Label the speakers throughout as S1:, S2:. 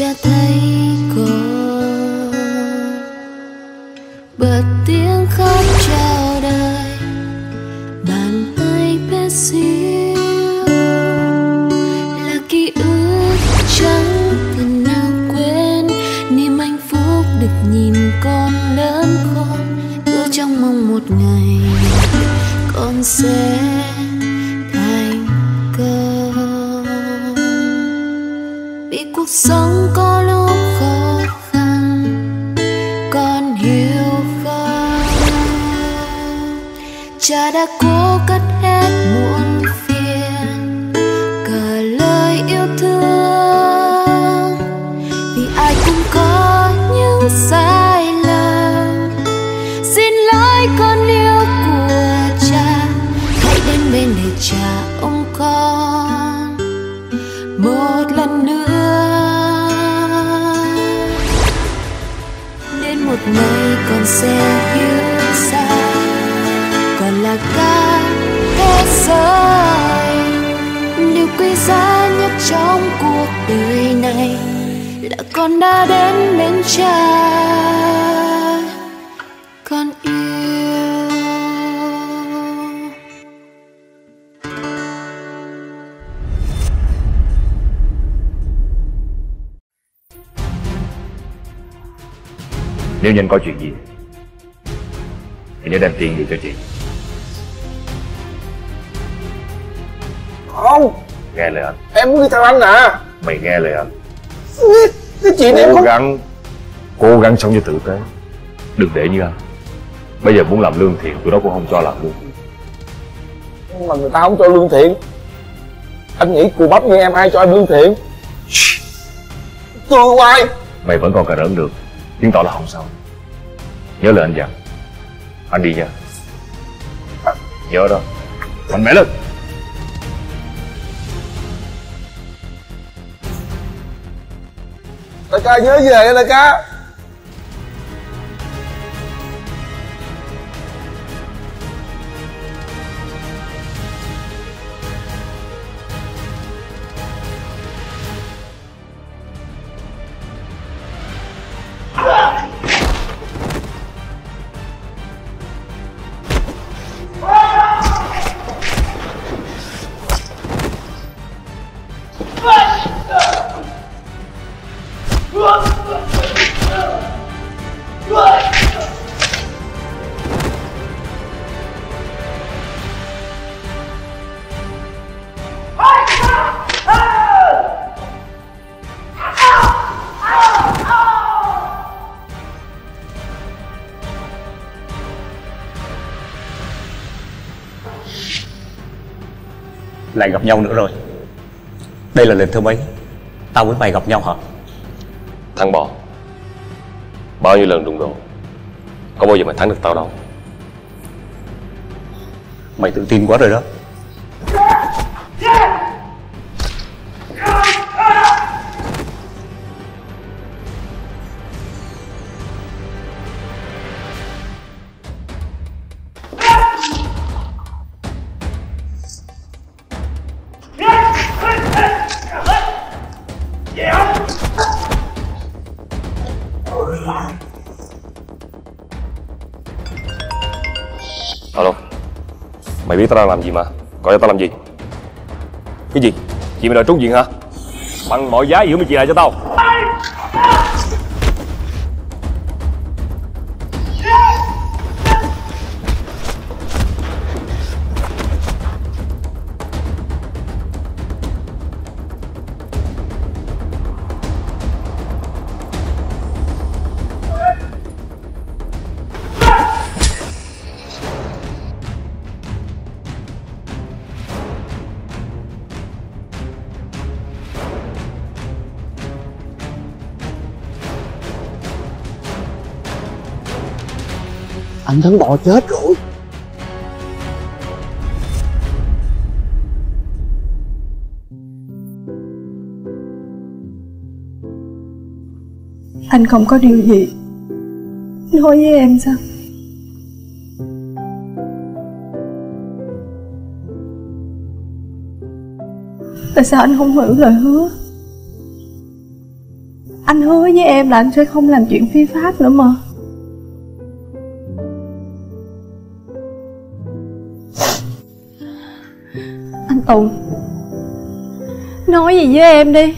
S1: chả thấy còn bật tiếng khóc chào đời, bàn tay bé xíu là ký ức chẳng thể nào quên, niềm hạnh phúc được nhìn con lớn khôn, ước trong mong một ngày con sẽ thành công. Vì cuộc sống có lúc khó khăn, con hiểu không? Cha đã cố cất hết muộn phiền, cả lời yêu thương. Vì ai cũng có những sai lầm, xin lỗi con yêu của cha, hãy đến bên để cha ôm con một lần nữa. Đến một ngày con sẽ hiểu ra, còn là cả thế giới. Điều quý giá nhất trong cuộc đời này là con đã đến bên cha con yêu.
S2: Nếu như anh có chuyện gì thì nhớ đem tiền về cho chị.
S3: Không,
S2: Nghe lời anh.
S3: em muốn đi theo anh à.
S2: Mày nghe lời anh.
S3: Cái chuyện em không...
S2: Cố gắng sống như tử tế, đừng để như anh. Bây giờ muốn làm lương thiện tụi nó cũng không cho làm luôn.
S3: Nhưng mà người ta không cho lương thiện. Anh nghĩ cù bắp như em ai cho anh lương thiện? Tôi hoài.
S2: Mày vẫn còn cà rỡn được, chứng tỏ là không sao. Nhớ lời anh dặn. Anh đi nha. Nhớ đó, mạnh mẽ lên.
S3: Đại ca nhớ về đại ca.
S4: Lại gặp nhau nữa rồi. Đây là lần thứ mấy tao với mày gặp nhau hả?
S5: Thằng bò, bao nhiêu lần đụng độ, có bao giờ mày thắng được tao đâu.
S4: Mày tự tin quá rồi đó.
S5: Alo, mày biết tao đang làm gì mà gọi cho tao làm gì? Cái gì? Chị mày đòi trốn viện hả? Bằng mọi giá giữ mày chị lại cho tao.
S3: Anh Thắng Bò chết rồi.
S6: Anh không có điều gì nói với em sao? Tại sao anh không giữ lời hứa? Anh hứa với em là anh sẽ không làm chuyện phi pháp nữa mà. Anh Tùng, nói gì với em đi.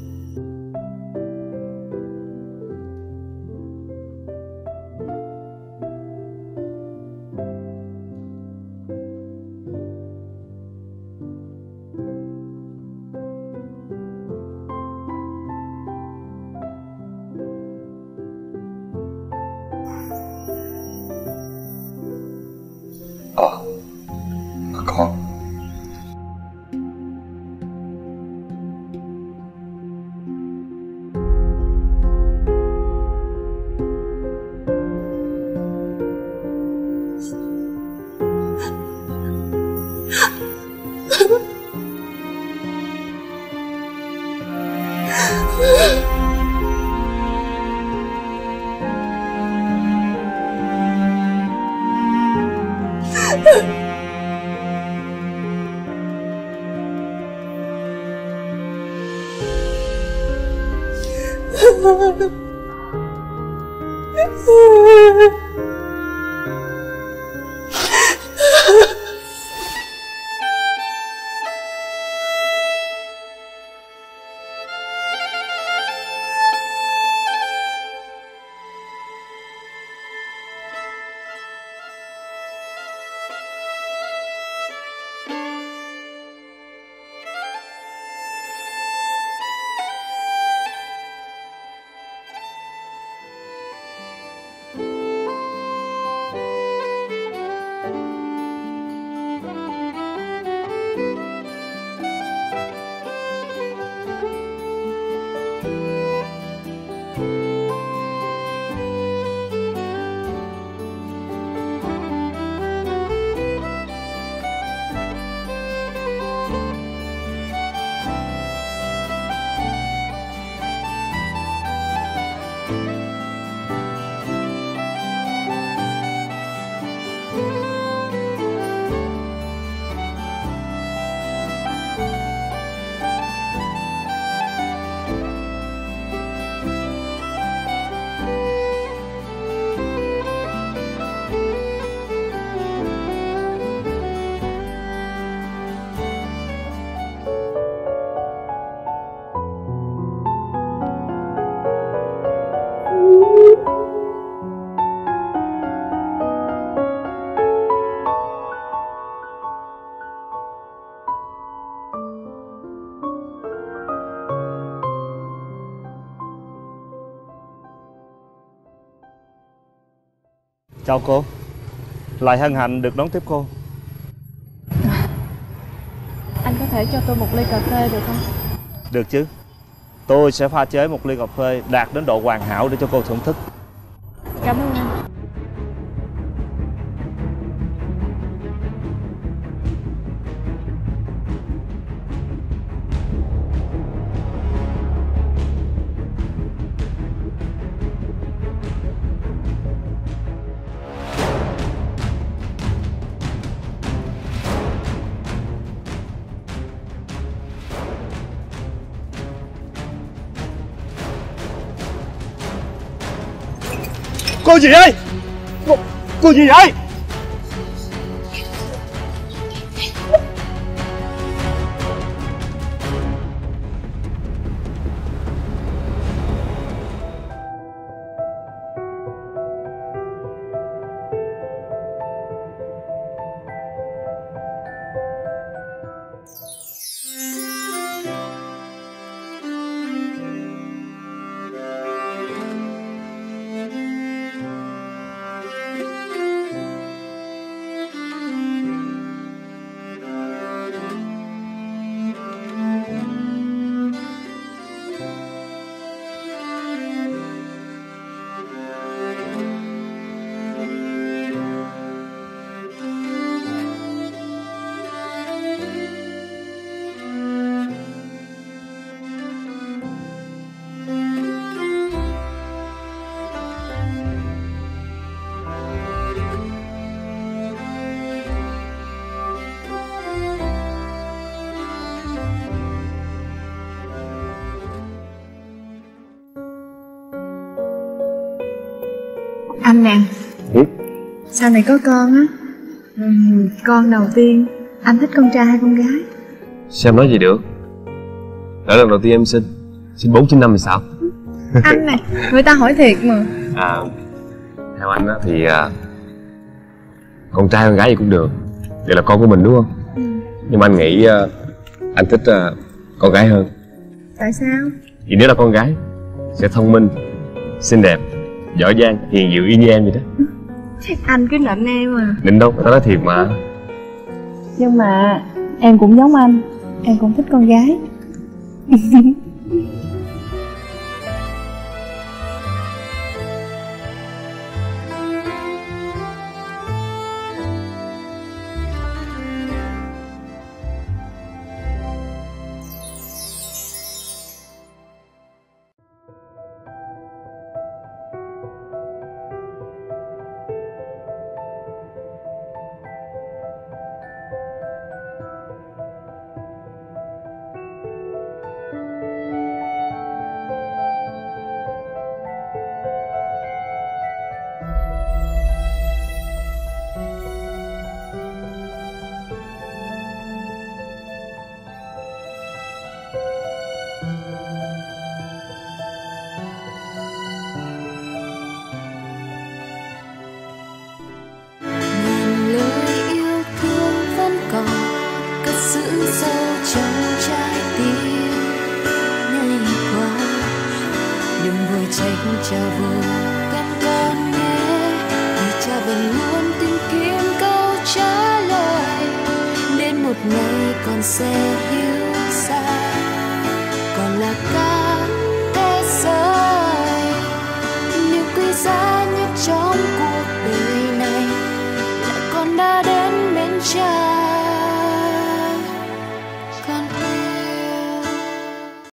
S5: Con.
S4: Chào cô. Lại hân hạnh được đón tiếp cô.
S6: Anh có thể cho tôi một ly cà phê được không?
S4: Được chứ. Tôi sẽ pha chế một ly cà phê đạt đến độ hoàn hảo để cho cô thưởng thức.
S6: Cảm ơn anh.
S4: Cô gì ơi? Cô gì vậy?
S6: sau này có con á, con đầu tiên anh thích con trai hay con gái?
S5: Sao em nói gì được? Đã lần đầu tiên em sinh 4-9 năm thì sao?
S6: Anh này, người ta hỏi thiệt mà.
S5: Theo anh á thì con trai con gái gì cũng được, đều là con của mình đúng không? Nhưng mà anh nghĩ anh thích con gái hơn.
S6: Tại sao?
S5: Vì nếu là con gái sẽ thông minh, xinh đẹp, giỏi giang, hiền dịu y như em vậy đó.
S6: Anh cứ nịnh em à.
S5: Định đâu, tao nói thiệt mà.
S6: Nhưng mà em cũng giống anh, em cũng thích con gái.
S1: giữ sâu trong trái tim ngày qua. Đừng vội trách cha vô căn con nhé, vì cha vẫn luôn tìm kiếm câu trả lời. Đến một ngày con sẽ hiểu ra, còn là cả thế giới. Điều quý giá nhất trong cuộc đời này là con đã đến bên cha.